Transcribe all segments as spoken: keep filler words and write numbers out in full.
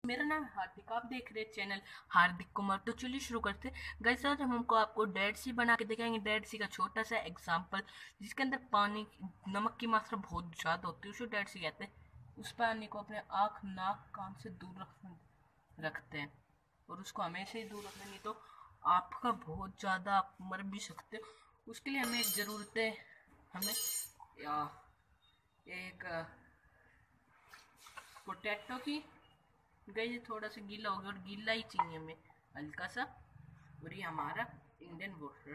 मेरा नाम है हार्दिक, आप देख रहे हैं चैनल हार्दिक कुमार। तो चलिए शुरू करते हैं। गाइस आज हम हमको आपको डेड सी बना के दिखाएंगे। डेड सी का छोटा सा एग्जांपल जिसके अंदर पानी नमक की मात्रा बहुत ज़्यादा होती है, उसे डेड सी कहते हैं। उस पानी को अपने आँख नाक कान से दूर रख रखते हैं और उसको हमेशा ही दूर रखना, नहीं तो आपका बहुत ज़्यादा आप मर भी सकते हो। उसके लिए हमें एक ज़रूरत है, हमें या एक पोटैटो की। गई थोड़ा सा गीला हो गया और गीला ही चाहिए हमें हल्का सा। और ये हमारा इंडियन वाटर।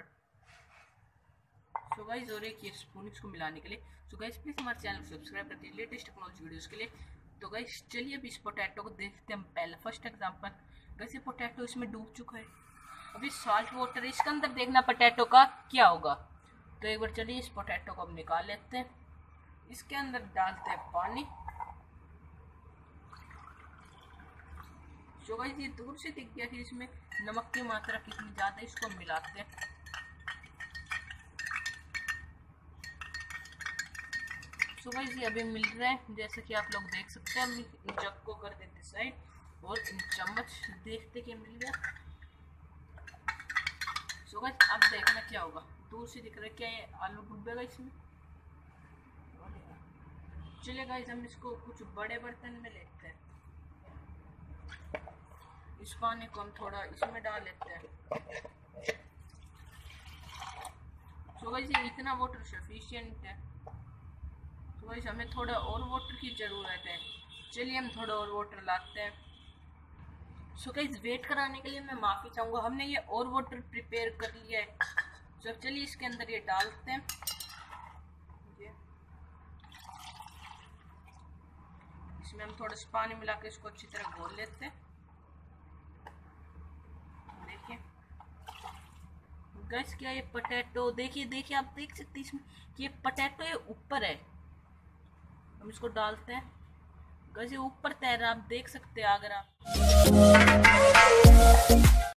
सो गाइस और एक ये स्पून इसको मिलाने के लिए। सो गाइस प्लीज हमारे चैनल को सब्सक्राइब करते हैं लेटेस्ट टेक्नोलॉजी वीडियोस के लिए। तो गाइस चलिए अभी इस पोटैटो को देखते हैं। पहले फर्स्ट एग्जांपल, गाइस ये पोटैटो इसमें डूब चुका है। अभी सॉल्ट वाटर इसके अंदर देखना पोटैटो का क्या होगा। तो एक बार चलिए इस पोटैटो को अब निकाल लेते हैं। इसके अंदर डालते हैं पानी। जो गाइस ये दूर से दिख गया कि इसमें नमक की मात्रा कितनी ज्यादा है, इसको मिलाते हैं। सो गाइस ये अभी मिल रहा है, जैसे कि आप लोग देख सकते हैं। हम इन जग को कर देते साइड और इन चम्मच देखते कि मिल गया। सो गाइस अब देखना क्या होगा। दूर से दिख रहा है, क्या ये आलू डूबेगा इसमें? चलिए गाइस हम इसको कुछ बड़े बर्तन में लेते हैं। इस पानी को हम थोड़ा इसमें डाल लेते हैं। तो गाइस ये इतना वाटर सफिशिएंट है। तो गाइस हमें थोड़ा और वाटर की ज़रूरत है। चलिए हम थोड़ा और वाटर लाते हैं। सो गाइस वेट कराने के लिए मैं माफ़ी चाहूँगा, हमने ये और वाटर प्रिपेयर कर लिया है। तो अब चलिए इसके अंदर ये डालते हैं। इसमें हम थोड़ा सा पानी मिला के इसको अच्छी तरह घोल लेते हैं। गाइस क्या ये पोटैटो, देखिए देखिए आप देख सकते हैं इसमें ये पोटैटो ये ऊपर है। हम इसको डालते हैं। गाइस ये ऊपर तैर रहा, आप देख सकते हैं अगर आप